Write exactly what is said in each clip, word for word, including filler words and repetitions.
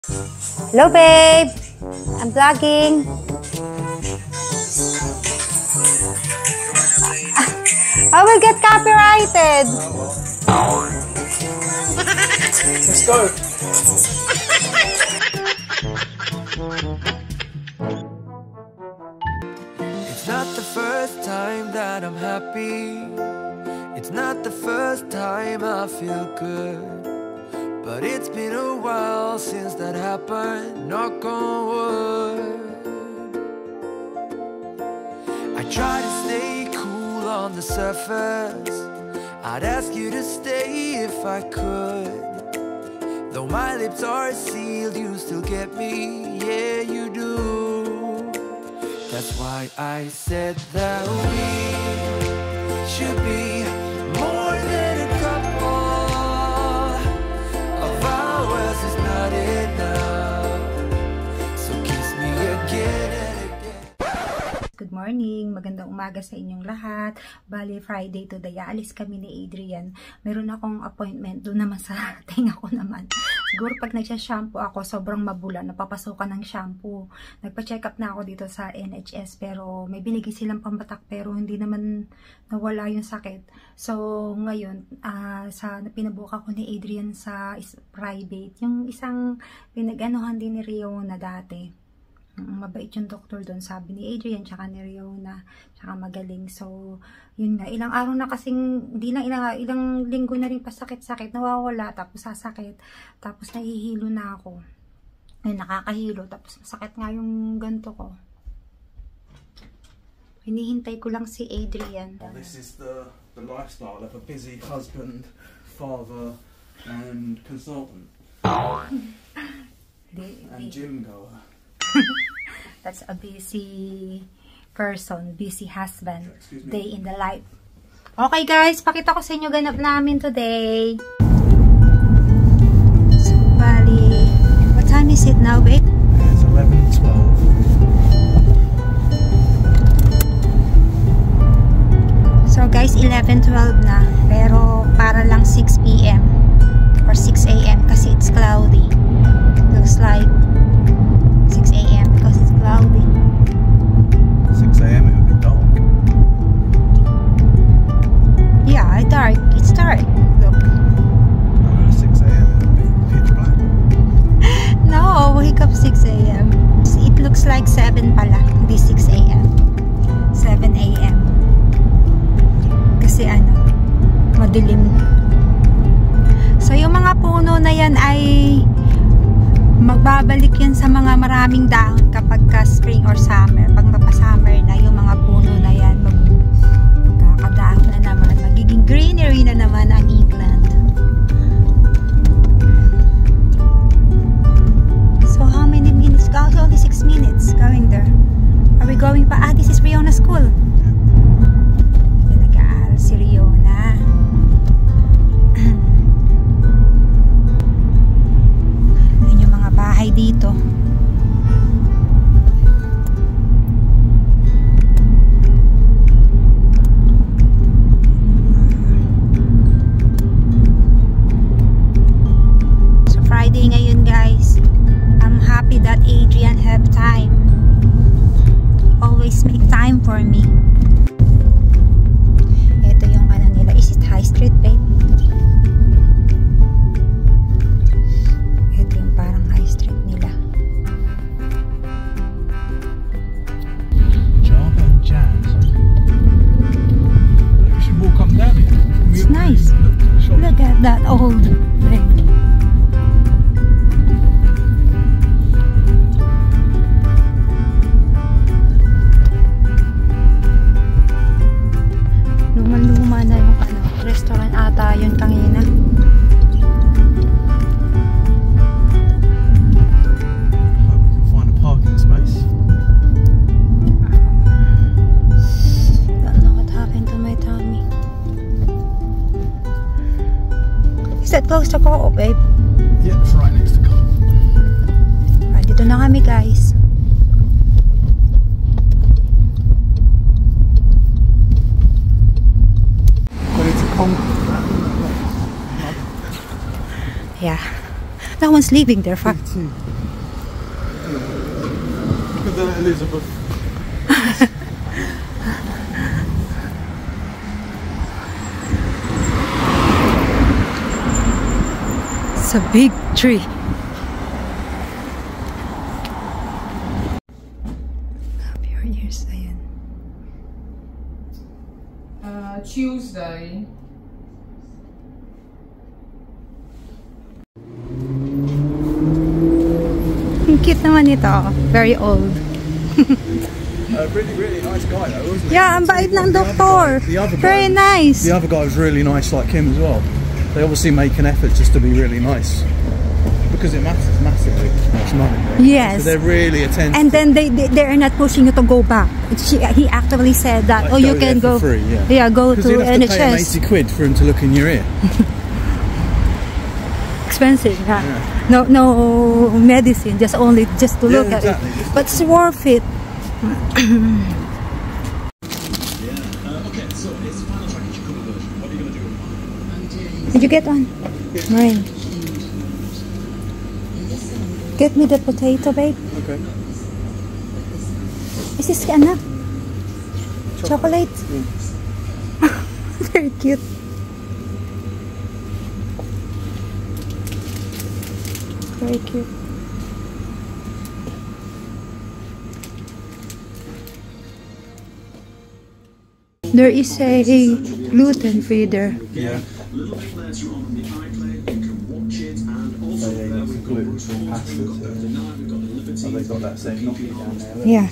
Hello, babe. I'm vlogging. I will get copyrighted. Let's go. It's not the first time that I'm happy. It's not the first time I feel good. But it's been a while since that happened, knock on wood. I try to stay cool on the surface. I'd ask you to stay if I could. Though my lips are sealed, you still get me, yeah you do. That's why I said that we should be more than a couple. Of ours is not enough. So kiss me again and again. Good morning, magandang umaga sa inyong lahat. Bali, Friday today, aalis kami ni Adrian. Meron akong appointment doon naman sa tinga ko naman. Siguro pag nagsha-shampoo ako, sobrang mabula, napapasokan ng shampoo. Nagpa-check up na ako dito sa N H S, pero may binigay silang pambatak, pero hindi naman nawala yung sakit. So, ngayon, uh, sa pinabuka ko ni Adrian sa is, private, yung isang pinag-anuhan din ni Rio na dati. Mabait yung doktor doon, sabi ni Adrian, tsaka ni Riona, tsaka magaling. So, yun nga, ilang araw na kasing, hindi lang, ilang, ilang linggo na rin pasakit-sakit, nawawala, tapos sasakit, tapos nahihilo na ako. Ay, nakakahilo, tapos masakit nga yung ganto ko. Hinihintay ko lang si Adrian. This is the, the lifestyle of a busy husband, father, and consultant. Di, and di. gym goer. That's a busy person, busy husband, day in the life. Okay guys, pakita ko sa inyo ganap namin today. So, bali, what time is it now, babe? It's eleven twelve. So guys, eleven twelve na, pero para lang six p m or six a m kasi it's cloudy. Looks like six a m because it's cloudy. six a m it would be dark. Yeah, dark. It's dark. Look. Uh, six a m it would be pitch black. No, wake up six a m It looks like seven pala, hindi six a m seven a m Kasi ano, madilim. So yung mga puno na yan ay magbabalik yan sa mga maraming dahon kapag ka spring or summer. Pag mapasummer na, yung mga puno na yan mag magkakadahon na naman, magiging greenery na naman ang England. So how many minutes? Only six minutes going there. Are we going pa? Ah, this is Riona School. Nag-aaral si Riona. Bahay dito. So Friday ngayon guys. I'm happy that Adrian have time. Always make time for me. Ito yung ano nila. Is it High Street, babe? That old thing. Luma-luma na yung ano, restaurant ata yun kanina. Find a parking space. Don't know what happened to my tummy. Is that close to Co-op, babe? Yeah, it's right next to Co-op. Right, dito na kami, guys. But it's a concrete. Yeah. No one's living there. Fuck. Look at that, Elizabeth. It's a big tree. Your ears, ayan. Uh, Tuesday. Ang cute naman ito. Very old. A really, really nice guy though, wasn't he? Yeah, ang bait ng The other doktor. guy- the other guy- Very nice. The other guy was really nice like him as well. They obviously make an effort just to be really nice. Because it matters massively how much money. Yes. So they're really attentive. And then they, they they are not pushing you to go back. She, he actually said that, Like, oh, you go can there go. for free, yeah. go Because to you'd have N to H pay him S. eighty quid for him to look in your ear. Expensive, huh? Yeah. No, no medicine, just only just to Yeah, look exactly, at it. just But it's worth it. Did you get one? Mine. Get me the potato, babe. Okay. Is this ano? Chocolate? Very cute. Very cute. There is a gluten free there. Yeah. Oh, they got that same knocky down there. Yeah.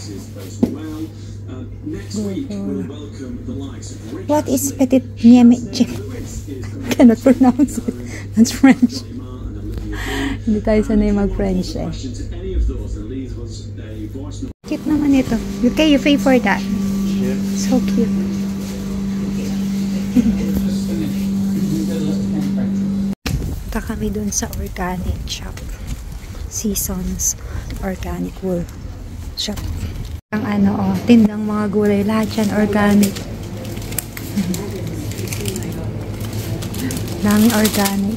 What is petit niemici? Cannot pronounce it. That's French. Hindi tayo sanay mag-French eh. Cute naman ito. Okay, you pay for that. Yeah. So cute. Punta kami dun sa organic shop. Seasons Organic Wool Shop. Ang ano oh, tindang mga gulay. Lahat yan organic. Daming organic.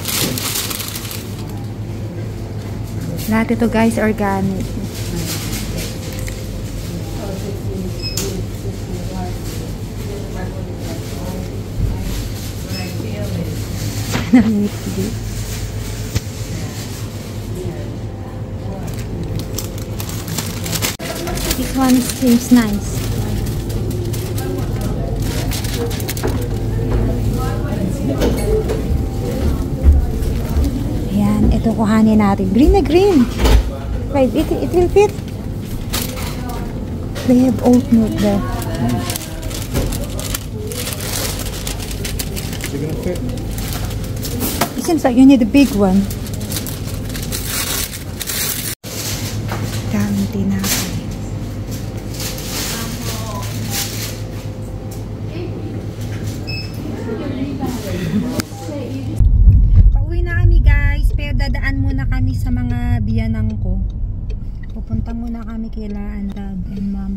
Lahat ito guys organic. This one seems nice. Ayan, ito kuhanin natin. Green na green. Right, it, it will fit. They have oat milk there. Is it gonna fit? It seems like you need a big one. Daming tinapay. Pauwi na kami guys, pero dadaan muna kami sa mga biyanang ko. Pupunta muna kami kila dad and mom.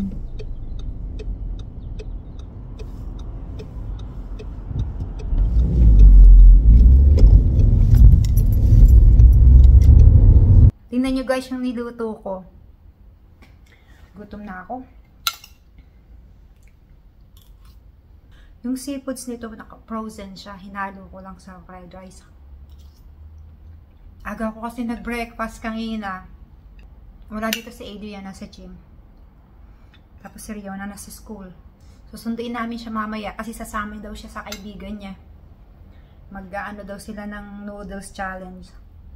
Tingnan nyo guys yung niluto ko. Gutom na ako. Yung seafoods nito, naka-frozen siya. Hinalo ko lang sa fried rice. Aga ko kasi nag-breakfast kanina. Wala dito si Adrian, nasa gym. Tapos si Riona nasa school. Susunduin namin siya mamaya kasi sasama daw siya sa kaibigan niya. Mag-ano daw sila ng noodles challenge.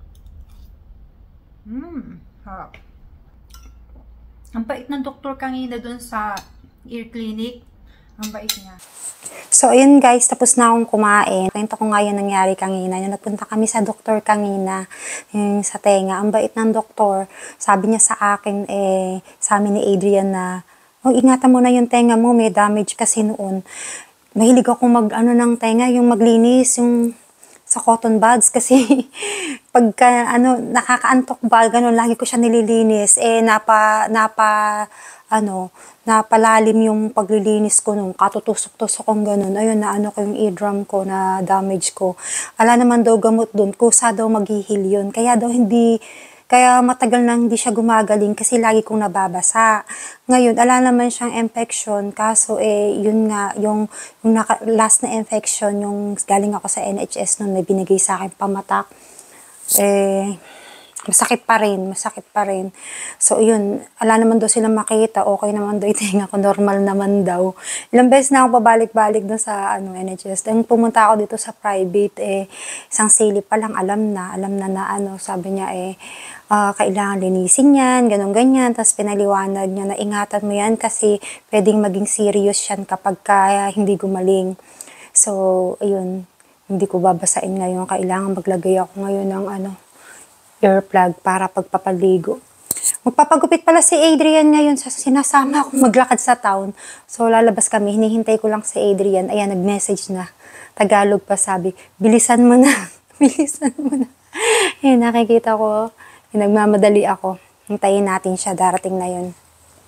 Mmm, harap. Ang bait ng doktor kanina dun sa ear clinic. Ang bait niya. So, ayun guys, tapos na akong kumain. Kwento ko nga yung nangyari kanina. Yung nagpunta kami sa doktor kanina, yung sa tenga. Ang bait ng doktor. Sabi niya sa akin, eh, sa amin ni Adrian na, oh, ingatan mo na yung tenga mo, may damage kasi noon. Mahilig ako mag, ano ng tenga, yung maglinis, yung sa cotton buds kasi pagka ano nakakaantok ba ganun, lagi ko siya nililinis eh napa napa ano napalalim yung paglilinis ko nung katutusok-tusok kong ganun. Ayun na ano ko yung eardrum ko na damage ko. Ala naman daw gamot dun, kusa daw maghihil yun. Kaya daw hindi Kaya matagal nang hindi siya gumagaling kasi lagi kong nababasa. Ngayon, ala naman siyang infection. Kaso, eh, yun nga, yung, yung naka, last na infection, yung galing ako sa N H S nun, may binigay sa akin pamatak. Eh, masakit pa rin, masakit pa rin. So, yun, ala naman daw silang makita, okay naman daw itinga ko, normal naman daw. Ilang beses na ako pabalik-balik doon sa ano, N H S. Then, pumunta ako dito sa private, eh, isang silip pa lang, alam na, alam na na ano, sabi niya, eh, Uh, kailangan linisin yan, ganun ganyan, tapos pinaliwanag niya na ingatan mo yan kasi pwedeng maging serious yan kapag kaya hindi gumaling. So, ayun, hindi ko babasain ngayon, kailangan maglagay ako ngayon ng ano, earplug para pagpapaligo. Magpapagupit pala si Adrian ngayon, sa sinasama ako maglakad sa town. So, lalabas kami, hinihintay ko lang si Adrian, ayan, nag-message na, Tagalog pa sabi, bilisan mo na, bilisan mo na. Ayan, nakikita ko, nagmamadali ako. Hintayin natin siya, darating na yun.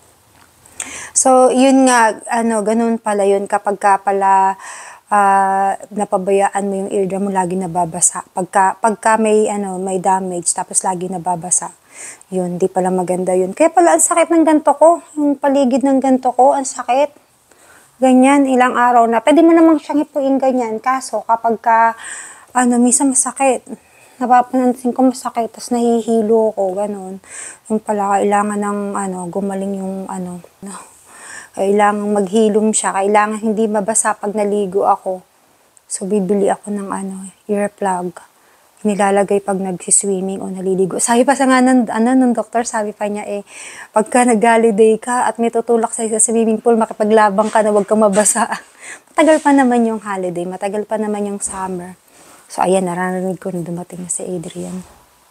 So, yun nga, ano, ganun pala yun. Kapag ka pala uh, napabayaan mo yung eardrum mo, lagi nababasa. Pagka, pagka may, ano, may damage, tapos lagi nababasa. Yun, di pala maganda yun. Kaya pala, ang sakit ng ganto ko. Yung paligid ng ganto ko, ang sakit. Ganyan, ilang araw na. Pwede mo namang siyang ipuin ganyan. Kaso, kapag ka, ano, minsan masakit. Napapansin ko masakit, tapos nahihilo ko, ganun. Yung pala, kailangan ng, ano, gumaling yung, ano, no. Kailangan maghilom siya, kailangan hindi mabasa pag naligo ako. So, bibili ako ng, ano, earplug. Nilalagay pag nagsiswimming o naliligo. Sabi pa sa nga ng, ano, ng doktor, sabi pa niya, eh, pagka nag-holiday ka at may tutulak sa swimming pool, makipaglabang ka na huwag kang mabasa. Matagal pa naman yung holiday, matagal pa naman yung summer. So, ayan, nararinig ko na dumating na si Adrian.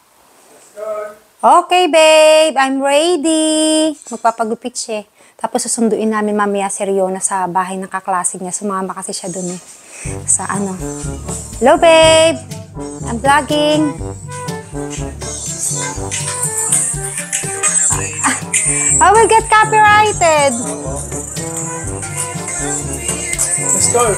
Okay, babe, I'm ready. Magpapagupit siya. Tapos susunduin namin mamaya si Riona sa bahay ng kaklase niya. Sumama kasi siya dun eh. Sa ano. Hello, babe. I'm vlogging. I will get copyrighted. Let's go.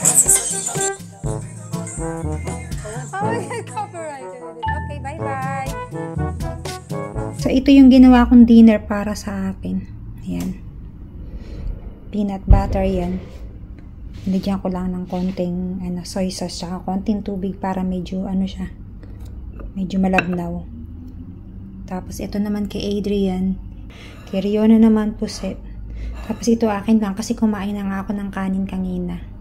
Okay, bye-bye. So, ito yung ginawa kong dinner para sa akin. Ayan. Peanut butter yan. Nilagyan ko lang ng konting ano, soy sauce tsaka konting tubig para medyo ano siya. Medyo malabnaw. Tapos, ito naman kay Adrian. Kay Riona naman puset. Tapos, ito akin lang kasi kumain na nga ako ng kanin kanina.